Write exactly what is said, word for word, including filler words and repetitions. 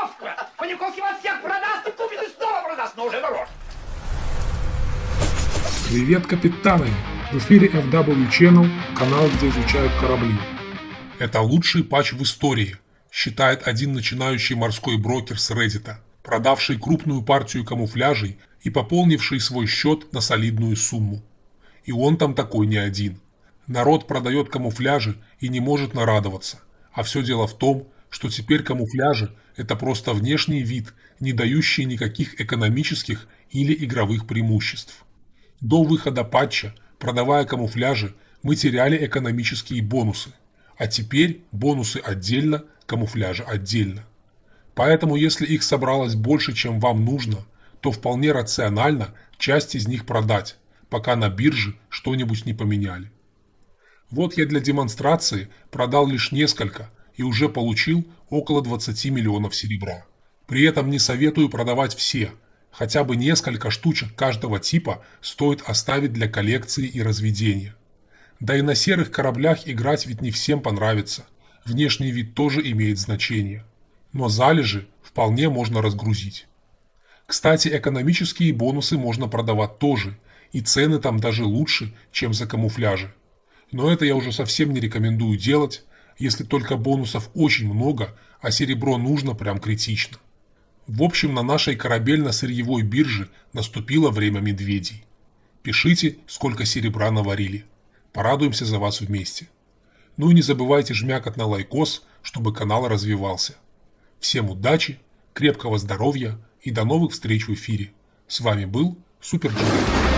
Паниковского. Паниковский вас всех продаст и купит и снова продаст, но уже дороже. Привет, капитаны! В эфире эф дабл ю Channel, канал, где изучают корабли. Это лучший патч в истории, считает один начинающий морской брокер с Reddit, продавший крупную партию камуфляжей и пополнивший свой счет на солидную сумму. И он там такой не один. Народ продает камуфляжи и не может нарадоваться. А все дело в том, что теперь камуфляжи – это просто внешний вид, не дающий никаких экономических или игровых преимуществ. До выхода патча, продавая камуфляжи, мы теряли экономические бонусы. А теперь бонусы отдельно, камуфляжи отдельно. Поэтому если их собралось больше, чем вам нужно, то вполне рационально часть из них продать, пока на бирже что-нибудь не поменяли. Вот я для демонстрации продал лишь несколько и уже получил около двадцати миллионов серебра. При этом не советую продавать все, хотя бы несколько штучек каждого типа стоит оставить для коллекции и разведения. Да и на серых кораблях играть ведь не всем понравится, внешний вид тоже имеет значение. Но залежи вполне можно разгрузить. Кстати, экономические бонусы можно продавать тоже, и цены там даже лучше, чем за камуфляжи. Но это я уже совсем не рекомендую делать, если только бонусов очень много, а серебро нужно прям критично. В общем, на нашей корабельно-сырьевой бирже наступило время медведей. Пишите, сколько серебра наварили. Порадуемся за вас вместе. Ну и не забывайте жмякать на лайкос, чтобы канал развивался. Всем удачи, крепкого здоровья и до новых встреч в эфире. С вами был Супер Джей.